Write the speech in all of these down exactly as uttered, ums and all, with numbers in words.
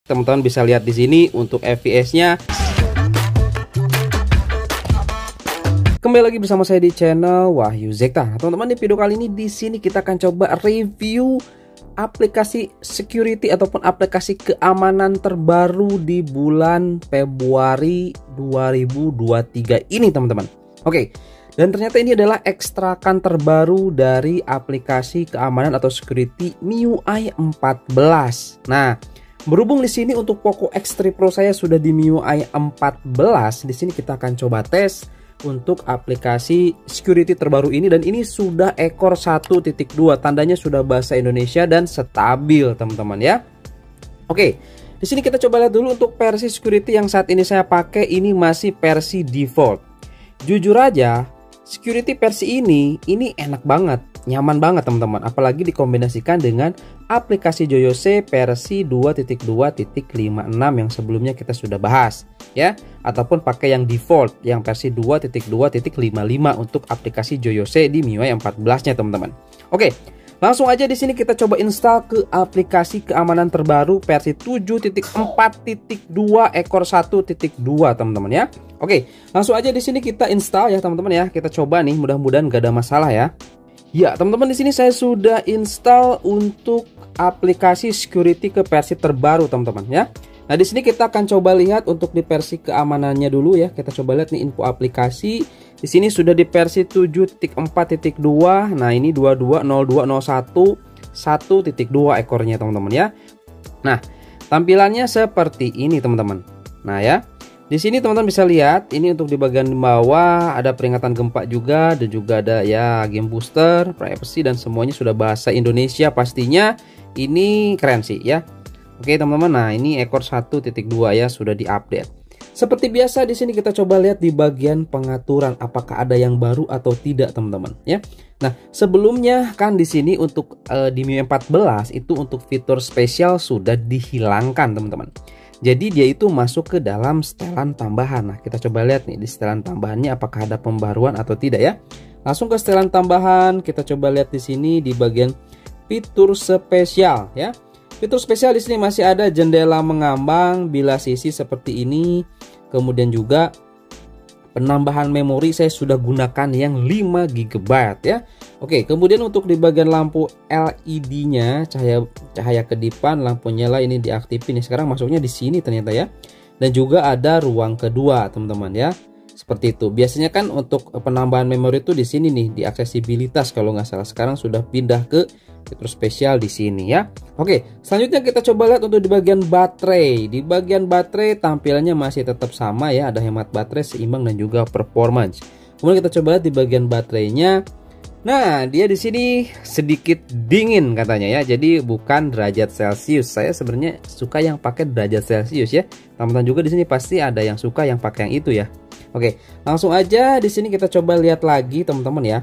Teman-teman bisa lihat di sini untuk F P S-nya. Kembali lagi bersama saya di channel Wahyu Zekta. Teman-teman, di video kali ini di sini kita akan coba review aplikasi security ataupun aplikasi keamanan terbaru di bulan Februari dua ribu dua puluh tiga ini, teman-teman. Oke. Dan ternyata ini adalah ekstrakan terbaru dari aplikasi keamanan atau security M I U I empat belas. Nah, berhubung di sini untuk Poco X tiga Pro saya sudah di M I U I empat belas, di sini kita akan coba tes untuk aplikasi security terbaru ini, dan ini sudah ekor satu titik dua, tandanya sudah bahasa Indonesia dan stabil, teman-teman ya. Oke, di sini kita coba lihat dulu untuk versi security yang saat ini saya pakai, ini masih versi default. Jujur aja, security versi ini ini enak banget, nyaman banget teman-teman, apalagi dikombinasikan dengan aplikasi Joyose versi dua titik dua titik lima enam yang sebelumnya kita sudah bahas ya, ataupun pakai yang default yang versi dua titik dua titik lima lima untuk aplikasi Joyose di M I U I empat belas-nya, teman-teman. Oke, langsung aja di sini kita coba install ke aplikasi keamanan terbaru versi tujuh titik empat titik dua ekor satu titik dua, teman-teman ya. Oke, langsung aja di sini kita install ya, teman-teman ya. Kita coba nih, mudah-mudahan gak ada masalah ya. Ya, teman-teman, di sini saya sudah install untuk aplikasi security ke versi terbaru, teman-teman ya. Nah, di sini kita akan coba lihat untuk di versi keamanannya dulu ya. Kita coba lihat nih info aplikasi. Di sini sudah di versi tujuh titik empat titik dua. Nah, ini dua dua nol dua nol satu satu titik dua ekornya, teman-teman ya. Nah, tampilannya seperti ini, teman-teman. Nah, ya. Di sini teman-teman bisa lihat, ini untuk di bagian bawah ada peringatan gempa juga, dan juga ada ya game booster, privacy, dan semuanya sudah bahasa Indonesia pastinya. Ini keren sih ya. Oke, teman-teman. Nah, ini ekor satu titik dua ya, sudah diupdate. Seperti biasa di sini kita coba lihat di bagian pengaturan apakah ada yang baru atau tidak, teman-teman ya. Nah, sebelumnya kan di sini untuk uh, di M I U I empat belas itu untuk fitur spesial sudah dihilangkan, teman-teman. Jadi dia itu masuk ke dalam setelan tambahan. Nah, kita coba lihat nih di setelan tambahannya apakah ada pembaruan atau tidak ya. Langsung ke setelan tambahan, kita coba lihat di sini di bagian fitur spesial ya. Fitur spesial di sini masih ada jendela mengambang bila sisi seperti ini. Kemudian juga penambahan memori saya sudah gunakan yang lima giga byte ya. Oke, kemudian untuk di bagian lampu L E D-nya, cahaya cahaya kedipan, lampu nyala ini diaktifin nih. Sekarang masuknya di sini ternyata ya. Dan juga ada ruang kedua, teman-teman ya. Seperti itu. Biasanya kan untuk penambahan memori itu di sini nih, di aksesibilitas kalau nggak salah. Sekarang sudah pindah ke fitur spesial di sini ya. Oke, selanjutnya kita coba lihat untuk di bagian baterai. Di bagian baterai tampilannya masih tetap sama ya, ada hemat baterai, seimbang, dan juga performance. Kemudian kita coba lihat di bagian baterainya. Nah, dia di sini sedikit dingin katanya ya. Jadi bukan derajat Celcius. Saya sebenarnya suka yang pakai derajat Celcius ya. Teman-teman juga di sini pasti ada yang suka yang pakai yang itu ya. Oke, langsung aja di sini kita coba lihat lagi, teman-teman ya.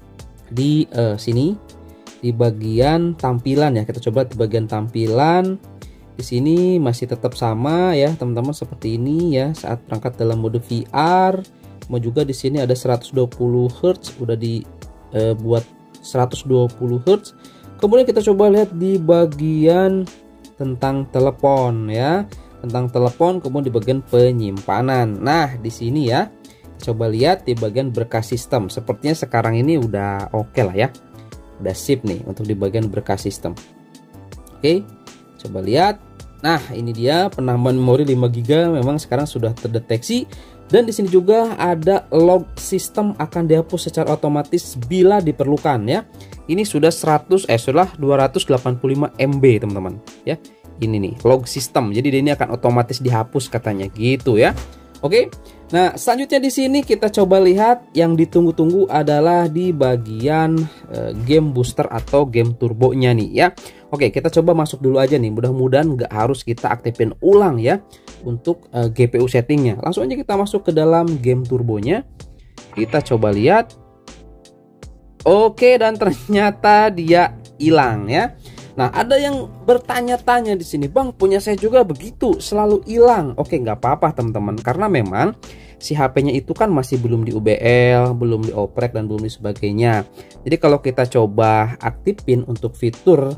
Di uh, sini di bagian tampilan ya. Kita coba di bagian tampilan. Di sini masih tetap sama ya, teman-teman, seperti ini ya saat berangkat dalam mode V R. Mau juga di sini ada seratus dua puluh hertz udah di eh, buat seratus dua puluh hertz. Kemudian kita coba lihat di bagian tentang telepon ya. Tentang telepon, kemudian di bagian penyimpanan. Nah, di sini ya. Coba lihat di bagian berkas sistem. Sepertinya sekarang ini udah oke okay lah ya. Udah sip nih untuk di bagian berkas sistem. Oke, coba lihat. Nah, ini dia penambahan memori lima giga memang sekarang sudah terdeteksi. Dan di sini juga ada log sistem akan dihapus secara otomatis bila diperlukan ya. Ini sudah seratus eh sudah dua ratus delapan puluh lima M B, teman-teman ya. Ini nih log sistem. Jadi ini akan otomatis dihapus katanya gitu ya. Oke. Nah, selanjutnya di sini kita coba lihat yang ditunggu-tunggu adalah di bagian e, game booster atau game turbonya nih ya. Oke, kita coba masuk dulu aja nih. Mudah-mudahan nggak harus kita aktifin ulang ya untuk e, G P U settingnya. Langsung aja kita masuk ke dalam game turbonya. Kita coba lihat. Oke, dan ternyata dia hilang ya. Nah, ada yang bertanya-tanya di sini, Bang, punya saya juga begitu, selalu hilang. Oke, nggak apa-apa teman-teman, karena memang si H P-nya itu kan masih belum di U B L, belum dioprek, dan belum di sebagainya. Jadi kalau kita coba aktifin untuk fitur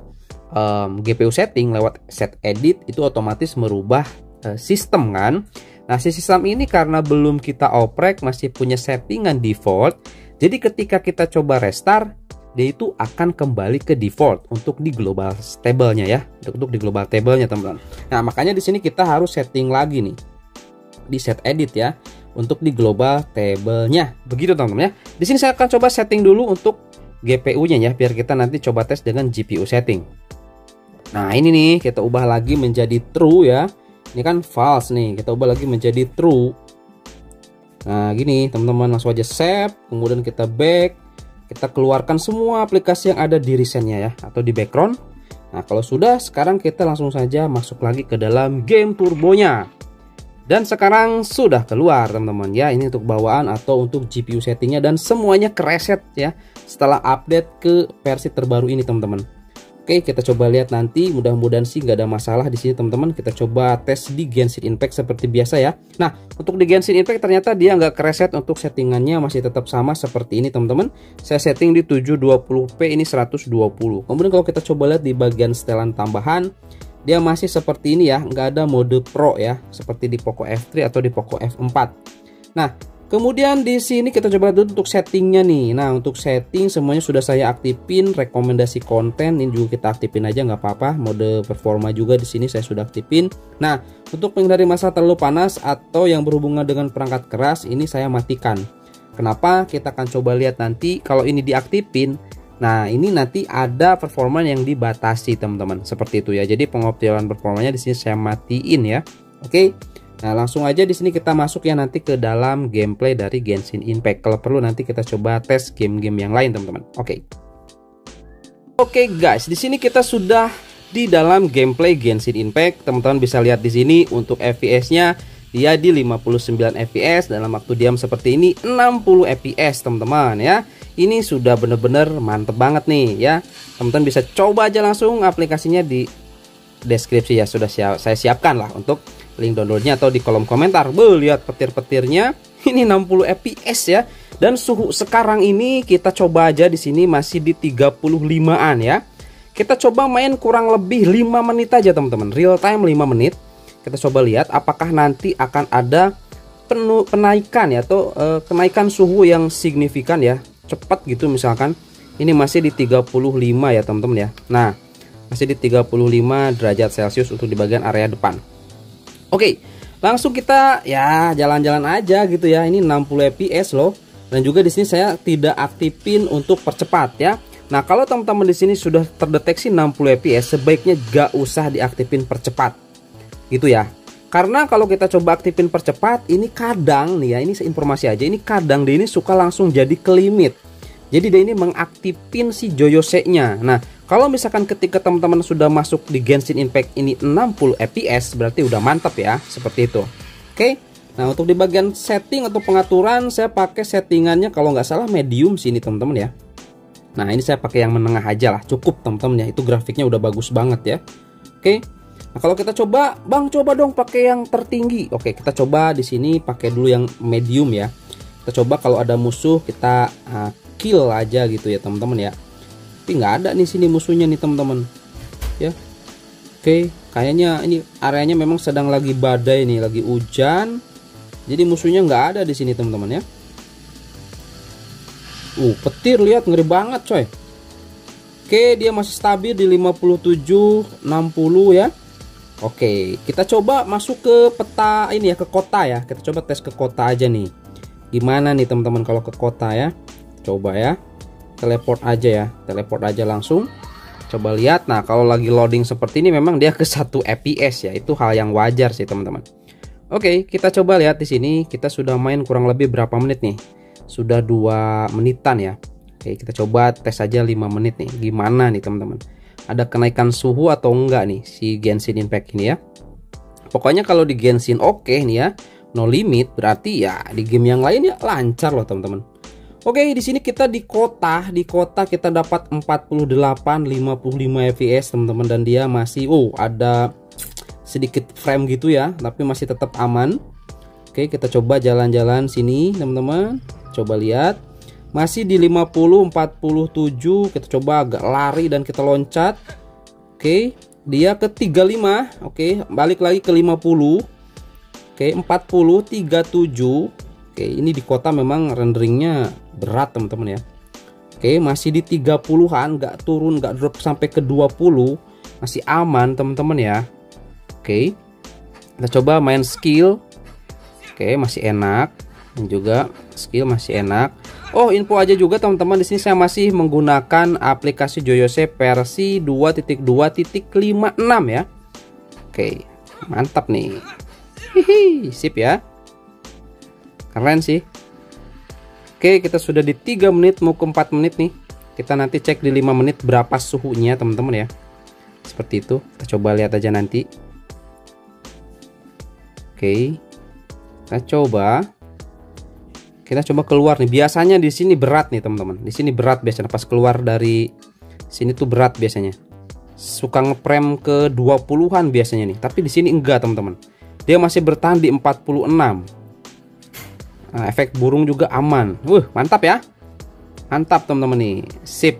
um, G P U setting lewat set edit itu otomatis merubah uh, sistem kan. Nah, si sistem ini karena belum kita oprek, masih punya settingan default. Jadi ketika kita coba restart, dia itu akan kembali ke default untuk di global table-nya ya. Untuk di global table-nya, teman-teman. Nah, makanya di sini kita harus setting lagi nih. Di set edit ya, untuk di global table-nya. Begitu, teman-teman ya. Di sini saya akan coba setting dulu untuk G P U-nya ya, biar kita nanti coba tes dengan G P U setting. Nah, ini nih kita ubah lagi menjadi true ya. Ini kan false nih, kita ubah lagi menjadi true. Nah, gini teman-teman, langsung aja save, kemudian kita back, kita keluarkan semua aplikasi yang ada di recentnya ya, atau di background. Nah, kalau sudah, sekarang kita langsung saja masuk lagi ke dalam game turbonya. Dan sekarang sudah keluar teman-teman ya, ini untuk bawaan atau untuk G P U settingnya, dan semuanya kereset ya setelah update ke versi terbaru ini teman-teman. Oke, kita coba lihat nanti, mudah-mudahan sih nggak ada masalah di sini teman-teman. Kita coba tes di Genshin Impact seperti biasa ya. Nah, untuk di Genshin Impact ternyata dia nggak kereset, untuk settingannya masih tetap sama seperti ini teman-teman. Saya setting di tujuh dua puluh p, ini seratus dua puluh. Kemudian kalau kita coba lihat di bagian setelan tambahan, dia masih seperti ini ya, nggak ada mode Pro ya, seperti di Poco F tiga atau di Poco F empat. Nah, kemudian di sini kita coba dulu untuk settingnya nih. Nah, untuk setting semuanya sudah saya aktifin. Rekomendasi konten ini juga kita aktifin aja, nggak apa-apa. Mode performa juga di sini saya sudah aktifin. Nah, untuk menghindari masalah terlalu panas atau yang berhubungan dengan perangkat keras, ini saya matikan. Kenapa? Kita akan coba lihat nanti kalau ini diaktifin. Nah, ini nanti ada performa yang dibatasi teman-teman, seperti itu ya. Jadi pengoptimalan performanya di sini saya matiin ya. Oke. Nah, langsung aja di sini kita masuk ya nanti ke dalam gameplay dari Genshin Impact. Kalau perlu nanti kita coba tes game-game yang lain teman-teman. Oke. Oke guys, di sini kita sudah di dalam gameplay Genshin Impact. Teman-teman bisa lihat di sini untuk F P S-nya dia di lima puluh sembilan F P S, dalam waktu diam seperti ini enam puluh F P S teman-teman ya. Ini sudah bener-bener mantep banget nih ya. Teman-teman bisa coba aja langsung aplikasinya di deskripsi ya, sudah siap, saya siapkan lah untuk link downloadnya atau di kolom komentar. Be, lihat petir-petirnya ini enam puluh F P S ya. Dan suhu sekarang ini kita coba aja di sini masih di tiga puluh limaan ya. Kita coba main kurang lebih lima menit aja teman-teman, real time lima menit. Kita coba lihat apakah nanti akan ada penuh penaikan ya, atau e, kenaikan suhu yang signifikan ya, cepat gitu. Misalkan ini masih di tiga puluh lima ya teman-teman ya. Nah, masih di tiga puluh lima derajat Celcius untuk di bagian area depan. Oke, langsung kita ya jalan-jalan aja gitu ya. Ini enam puluh F P S loh. Dan juga di sini saya tidak aktifin untuk percepat ya. Nah, kalau teman-teman di sini sudah terdeteksi enam puluh F P S, sebaiknya gak usah diaktifin percepat. Gitu ya. Karena kalau kita coba aktifin percepat, ini kadang nih ya, ini informasi aja, ini kadang dia ini suka langsung jadi ke limit. Jadi dia ini mengaktifin si Joyose-nya. Nah, kalau misalkan ketika teman-teman sudah masuk di Genshin Impact ini enam puluh F P S, berarti udah mantap ya, seperti itu. Oke. Nah, untuk di bagian setting atau pengaturan, saya pakai settingannya kalau nggak salah medium sini teman-teman ya. Nah, ini saya pakai yang menengah aja lah, cukup teman-teman ya. Itu grafiknya udah bagus banget ya. Oke. Nah, kalau kita coba, Bang, coba dong pakai yang tertinggi. Oke, kita coba di sini pakai dulu yang medium ya. Kita coba kalau ada musuh kita uh, kill aja gitu ya teman-teman ya. Tapi nggak ada nih sini musuhnya nih teman-teman. Ya. Oke, kayaknya ini areanya memang sedang lagi badai nih, lagi hujan. Jadi musuhnya nggak ada di sini teman-teman ya. Uh, petir, lihat ngeri banget coy. Oke, dia masih stabil di lima puluh tujuh enam puluh ya. Oke, kita coba masuk ke peta ini ya, ke kota ya. Kita coba tes ke kota aja nih. Gimana nih teman-teman kalau ke kota ya? Coba ya. Teleport aja ya. Teleport aja langsung. Coba lihat. Nah, kalau lagi loading seperti ini memang dia ke satu F P S ya. Itu hal yang wajar sih teman-teman. Oke, kita coba lihat di sini. Kita sudah main kurang lebih berapa menit nih? Sudah dua menitan ya. Oke, kita coba tes aja lima menit nih. Gimana nih teman-teman? Ada kenaikan suhu atau enggak nih si Genshin Impact ini ya. Pokoknya kalau di Genshin oke okay nih ya, no limit, berarti ya di game yang lain ya lancar loh teman-teman. Oke, di sini kita di kota, di kota kita dapat empat puluh delapan lima puluh lima F P S teman-teman, dan dia masih oh ada sedikit frame gitu ya, tapi masih tetap aman. Oke, kita coba jalan-jalan sini teman-teman. Coba lihat. Masih di lima puluh empat puluh tujuh, kita coba agak lari dan kita loncat. Oke, dia ke tiga puluh lima. Oke, balik lagi ke lima puluh. Oke, empat puluh, tiga puluh tujuh. Oke, ini di kota memang renderingnya berat teman-teman ya. Oke, masih di tiga puluhan, nggak turun, nggak drop sampai ke dua puluh. Masih aman teman-teman ya. Oke, kita coba main skill. Oke, masih enak. Dan juga skill masih enak. Oh, info aja juga teman-teman, di sini saya masih menggunakan aplikasi Joyose versi dua titik dua titik lima enam ya. Oke, mantap nih. Hihi, sip ya. Keren sih. Oke, kita sudah di tiga menit mau ke empat menit nih. Kita nanti cek di lima menit berapa suhunya teman-teman ya. Seperti itu. Kita coba lihat aja nanti. Oke. Kita coba. Kita coba keluar nih. Biasanya di sini berat nih teman-teman. Di sini berat biasanya pas keluar dari sini tuh berat biasanya. Suka ngeprem ke dua puluhan biasanya nih. Tapi di sini enggak teman-teman. Dia masih bertahan di empat puluh enam. Nah, efek burung juga aman. Wuh, mantap ya. Mantap teman-teman nih. Sip.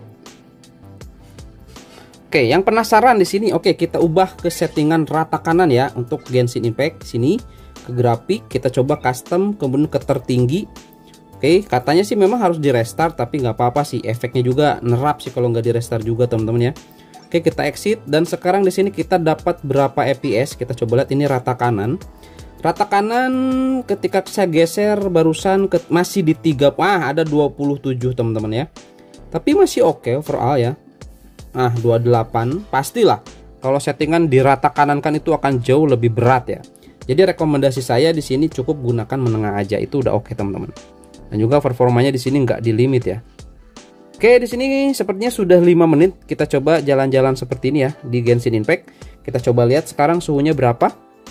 Oke, yang penasaran di sini, oke kita ubah ke settingan rata kanan ya untuk Genshin Impact. Sini ke grafik kita coba custom, kemudian ke tertinggi. Oke, katanya sih memang harus di restart, tapi nggak apa-apa sih, efeknya juga nerap sih kalau nggak di restart juga teman-teman ya. Oke, kita exit dan sekarang di sini kita dapat berapa F P S? Kita coba lihat ini rata kanan. Rata kanan ketika saya geser barusan ke, masih di tiga, ah ada dua puluh tujuh teman-teman ya. Tapi masih oke overall ya. Ah, dua puluh delapan pastilah. Kalau settingan di rata kanan kan itu akan jauh lebih berat ya. Jadi rekomendasi saya di sini cukup gunakan menengah aja, itu udah oke teman-teman. Dan juga performanya di sini nggak di limit ya. Oke, di sini sepertinya sudah lima menit. Kita coba jalan-jalan seperti ini ya di Genshin Impact. Kita coba lihat sekarang suhunya berapa.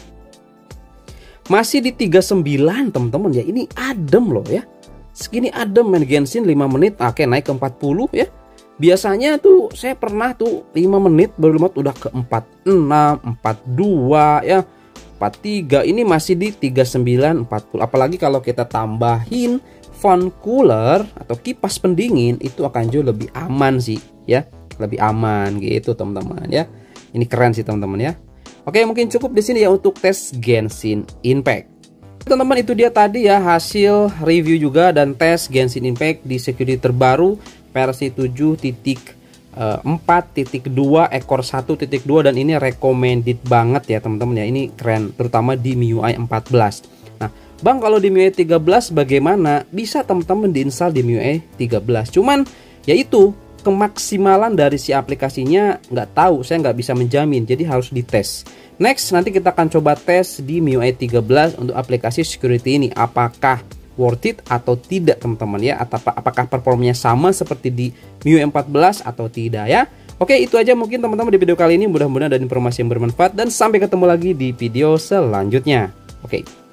Masih di tiga puluh sembilan teman-teman ya. Ini adem loh ya. Segini adem main Genshin lima menit. Oke, naik ke empat puluh ya. Biasanya tuh saya pernah tuh lima menit baru lemot udah ke empat puluh enam, empat puluh dua ya. empat puluh tiga, ini masih di tiga puluh sembilan, empat puluh. Apalagi kalau kita tambahin fan cooler atau kipas pendingin, itu akan jauh lebih aman sih ya, lebih aman gitu teman-teman ya. Ini keren sih teman-teman ya. Oke, mungkin cukup di sini ya untuk tes Genshin Impact. Teman-teman, itu dia tadi ya hasil review juga dan tes Genshin Impact di security terbaru versi tujuh titik empat titik dua ekor satu titik dua, dan ini recommended banget ya teman-teman ya. Ini keren terutama di M I U I empat belas. Nah, Bang, kalau di M I U I tiga belas bagaimana? Bisa teman-teman diinstal di M I U I tiga belas. Cuman yaitu kemaksimalan dari si aplikasinya nggak tahu, saya nggak bisa menjamin, jadi harus dites. Next, nanti kita akan coba tes di M I U I tiga belas untuk aplikasi security ini, apakah worth it atau tidak teman-teman ya, atau apakah performanya sama seperti di M I U I empat belas atau tidak ya. Oke, itu aja mungkin teman-teman di video kali ini, mudah-mudahan ada informasi yang bermanfaat dan sampai ketemu lagi di video selanjutnya. Oke.